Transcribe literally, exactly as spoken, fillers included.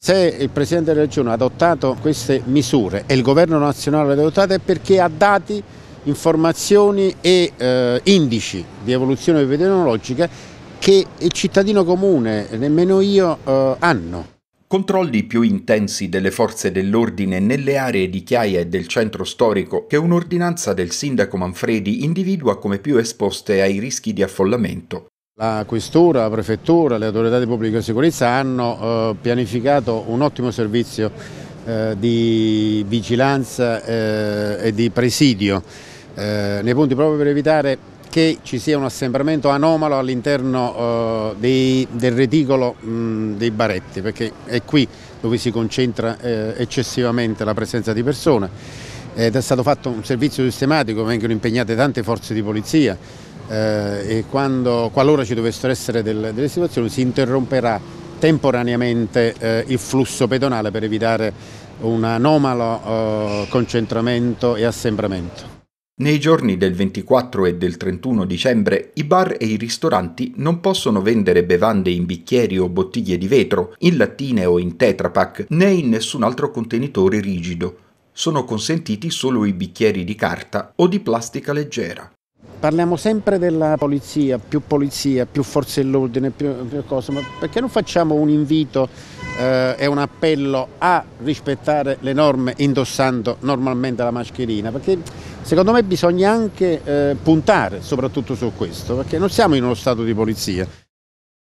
Se il Presidente della Regione ha adottato queste misure e il Governo nazionale le ha adottate è perché ha dati, informazioni e eh, indici di evoluzione epidemiologica che il cittadino comune, nemmeno io, eh, hanno. Controlli più intensi delle forze dell'ordine nelle aree di Chiaia e del centro storico che un'ordinanza del sindaco Manfredi individua come più esposte ai rischi di affollamento. La questura, la prefettura, le autorità di pubblica sicurezza hanno eh, pianificato un ottimo servizio eh, di vigilanza eh, e di presidio eh, nei punti proprio per evitare che ci sia un assembramento anomalo all'interno eh, del reticolo mh, dei baretti, perché è qui dove si concentra eh, eccessivamente la presenza di persone ed è stato fatto un servizio sistematico, vengono impegnate tante forze di polizia eh, e quando, qualora ci dovessero essere del, delle situazioni si interromperà temporaneamente eh, il flusso pedonale per evitare un anomalo eh, concentramento e assembramento. Nei giorni del ventiquattro e del trentuno dicembre i bar e i ristoranti non possono vendere bevande in bicchieri o bottiglie di vetro, in lattine o in Tetra Pak, né in nessun altro contenitore rigido. Sono consentiti solo i bicchieri di carta o di plastica leggera. Parliamo sempre della polizia, più polizia, più forze dell'ordine, più, più cose, ma perché non facciamo un invito eh, e un appello a rispettare le norme indossando normalmente la mascherina? Perché secondo me bisogna anche eh, puntare soprattutto su questo, perché non siamo in uno stato di polizia.